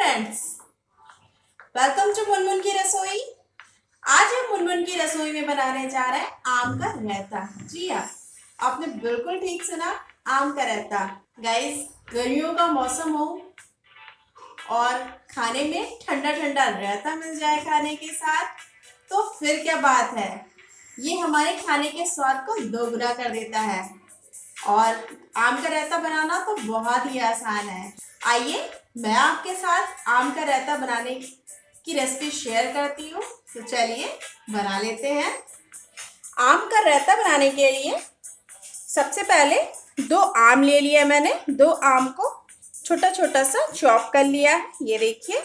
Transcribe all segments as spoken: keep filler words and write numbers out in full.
Friends, welcome to Munmun की रसोई। आज हम मुनमुन की रसोई में बनाने जा रहे हैं आम का रायता। जी हाँ, आपने बिल्कुल ठीक सुना, आम का रायता। गाइस, गर्मियों का मौसम हो और खाने में ठंडा ठंडा रायता मिल जाए खाने के साथ, तो फिर क्या बात है। ये हमारे खाने के स्वाद को दोगुना कर देता है। और आम का रायता बनाना तो बहुत ही आसान है। आइए मैं आपके साथ आम का रायता बनाने की रेसिपी शेयर करती हूँ। तो चलिए बना लेते हैं। आम का रायता बनाने के लिए सबसे पहले दो आम ले लिया मैंने। दो आम को छोटा छोटा सा चॉप कर लिया है। ये देखिए,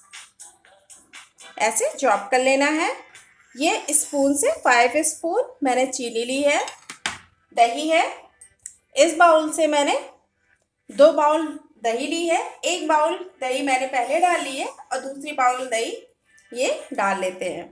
ऐसे चॉप कर लेना है। ये स्पून से फाइव स्पून मैंने चीनी ली है। दही है, इस बाउल से मैंने दो बाउल दही ली है। एक बाउल दही मैंने पहले डाल ली है और दूसरी बाउल दही ये डाल लेते हैं।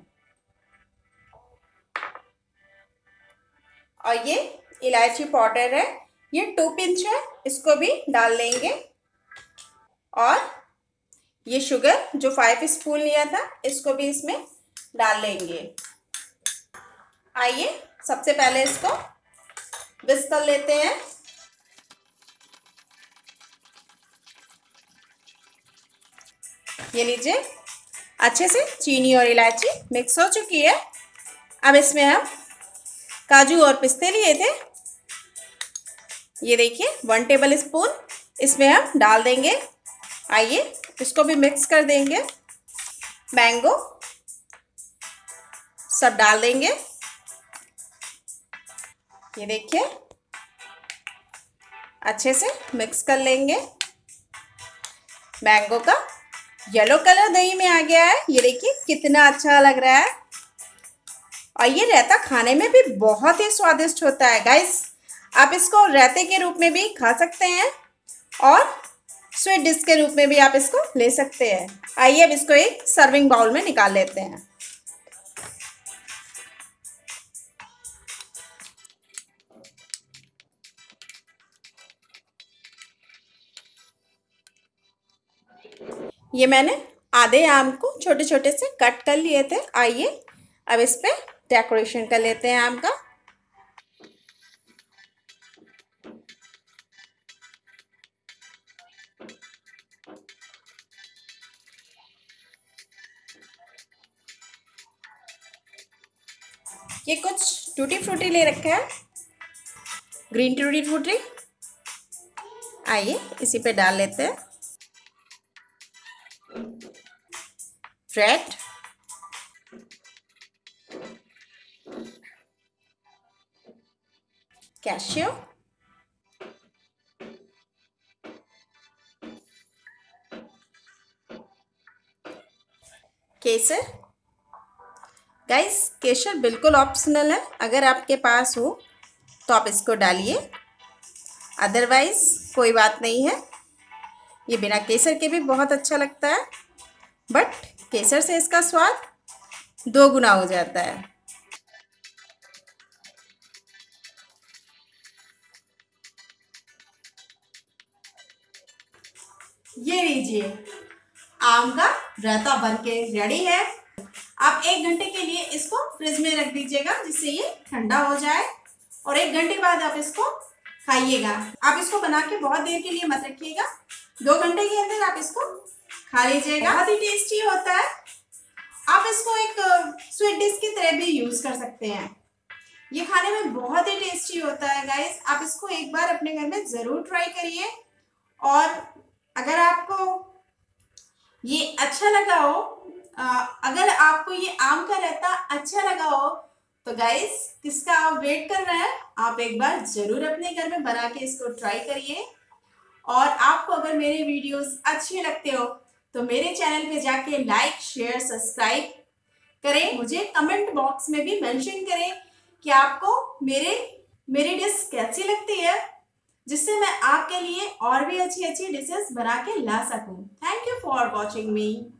और ये इलायची पाउडर है, ये टू पिंच है, इसको भी डाल लेंगे। और ये शुगर जो फाइव स्पून लिया था, इसको भी इसमें डाल लेंगे। आइए सबसे पहले इसको विस्क कर लेते हैं। ये लीजिए, अच्छे से चीनी और इलायची मिक्स हो चुकी है। अब इसमें हम काजू और पिस्ते लिए थे, ये देखिए वन टेबल स्पून इसमें हम डाल देंगे। आइए इसको भी मिक्स कर देंगे। मैंगो सब डाल देंगे। ये देखिए, अच्छे से मिक्स कर लेंगे। मैंगो का येलो कलर दही में आ गया है। ये देखिए कितना अच्छा लग रहा है। और ये रायता खाने में भी बहुत ही स्वादिष्ट होता है। गाइस, आप इसको रायते के रूप में भी खा सकते हैं और स्वीट डिश के रूप में भी आप इसको ले सकते हैं। आइए अब इसको एक सर्विंग बाउल में निकाल लेते हैं। ये मैंने आधे आम को छोटे छोटे से कट कर लिए थे। आइए अब इस पे डेकोरेशन कर लेते हैं आम का। ये कुछ टूटी फ्रूटी ले रखा है, ग्रीन टूटी फ्रूटी। आइए इसी पे डाल लेते हैं। रेड, कैशियो, केसर। गाइस, केसर बिल्कुल ऑप्शनल है, अगर आपके पास हो तो आप इसको डालिए, अदरवाइज कोई बात नहीं है। ये बिना केसर के भी बहुत अच्छा लगता है, बट केसर से इसका स्वाद दो गुना हो जाता है। ये लीजिए, आम का रायता बनके रेडी है। आप एक घंटे के लिए इसको फ्रिज में रख दीजिएगा, जिससे ये ठंडा हो जाए। और एक घंटे बाद आप इसको खाइएगा। आप इसको बना के बहुत देर के लिए मत रखिएगा, दो घंटे के अंदर आप इसको खा लीजिएगा। बहुत ही टेस्टी होता है। आप इसको एक स्वीट डिश की तरह भी यूज कर सकते हैं। ये खाने में बहुत ही टेस्टी होता है। गाइस, आप इसको एक बार अपने घर में जरूर ट्राई करिए। और अगर आपको ये अच्छा लगा हो, अगर आपको ये आम का रायता अच्छा लगा हो, तो गाइस किसका आप वेट कर रहे हैं, आप एक बार जरूर अपने घर में बना के इसको ट्राई करिए। और आपको अगर मेरे वीडियोस अच्छे लगते हो तो मेरे चैनल पे जाके लाइक शेयर सब्सक्राइब करें। मुझे कमेंट बॉक्स में भी मेंशन करें कि आपको मेरे मेरी डिश कैसी लगती है, जिससे मैं आपके लिए और भी अच्छी अच्छी डिशेस बना के ला सकूं। Thank you for watching me.